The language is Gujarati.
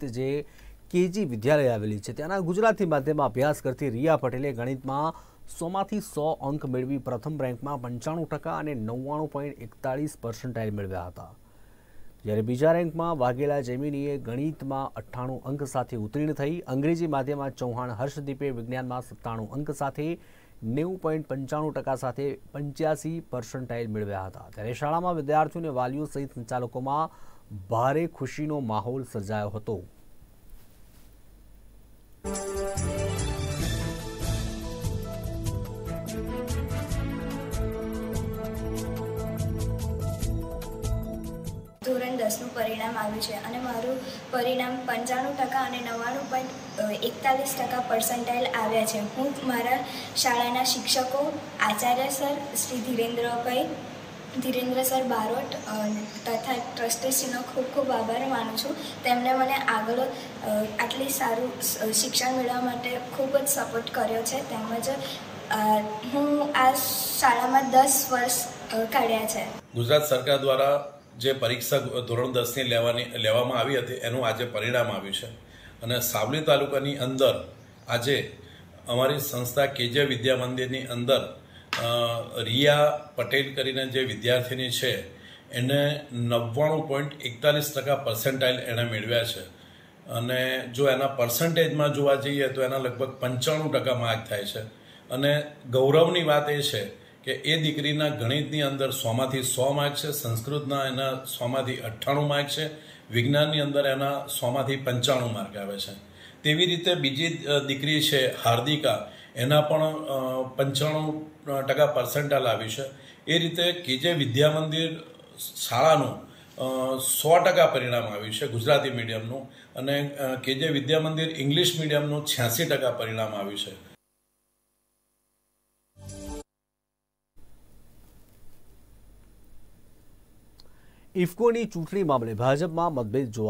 જે કેજી વિદ્યાલય આવેલી છે ત્યાંના ગુજરાતી માધ્યમમાં અભ્યાસ કરતી રિયા પટેલે ગણિતમાં 100માંથી 100 અંક મેળવી પ્રથમ રેન્કમાં 95% અને 99.41% મેળવ્યા હતા, જ્યારે બીજા રેન્કમાં વાઘેલા જેમિનીએ ગણિતમાં 98 અંક સાથે ઉત્તીર્ણ થઈ। અંગ્રેજી માધ્યમમાં ચૌહાણ હર્ષદીપે વિજ્ઞાનમાં 97 અંક સાથે 90.95% સાથે 85% મેળવ્યા હતા, ત્યારે શાળામાં વિદ્યાર્થીઓ અને વાલીઓ સહિત સંચાલકોમાં ભારે ખુશીનો માહોલ સર્જાયો હતો। ધોરણ 10નું પરિણામ આવ્યું છે અને મારું પરિણામ 95% અને 99.41% આવ્યા છે। હું મારા શાળાના શિક્ષકો, આચાર્ય સર શ્રી ધીરેન્દ્ર સર બારોટ તથા ટ્રસ્ટીશ્રીનો ખૂબ ખૂબ આભાર માનું છું। તેમણે મને આગળ આટલી સારું શિક્ષણ મેળવવા માટે ખૂબ જ સપોર્ટ કર્યો છે, તેમજ હું આ શાળામાં 10 વર્ષ કાઢ્યા છે। ગુજરાત સરકાર દ્વારા જે પરીક્ષા ધોરણ 10ની લેવામાં આવી હતી એનું આજે પરિણામ આવ્યું છે અને સાવલી તાલુકાની અંદર આજે અમારી સંસ્થા કેજે વિદ્યા મંદિરની અંદર રિયા પટેલ કરીને જે વિદ્યાર્થીની છે એને 99.41% એણે મેળવ્યા છે અને જો એના પર્સન્ટેજમાં જોવા જઈએ તો એના લગભગ 95% માર્ક થાય છે અને ગૌરવની વાત એ છે કે એ દીકરીના ગણિતની અંદર 100માંથી 100 માર્ક છે, સંસ્કૃતના એના 100માંથી 98 માર્ક છે, વિજ્ઞાનની અંદર એના 100માંથી 95 માર્ક આવે છે। તેવી રીતે બીજી દીકરી છે હાર્દિકા, એના પણ 95% પર્સન્ટાઇલ આવી છે। એ રીતે કેજે વિદ્યા મંદિર શાળાનું 100% પરિણામ આવ્યું છે ગુજરાતી મીડિયમનું અને કેજે વિદ્યા મંદિર ઇંગ્લિશ મીડિયમનું 86% પરિણામ આવ્યું છે। ઇફકોની ચૂંટણી મામલે ભાજપમાં મતભેદ જોવા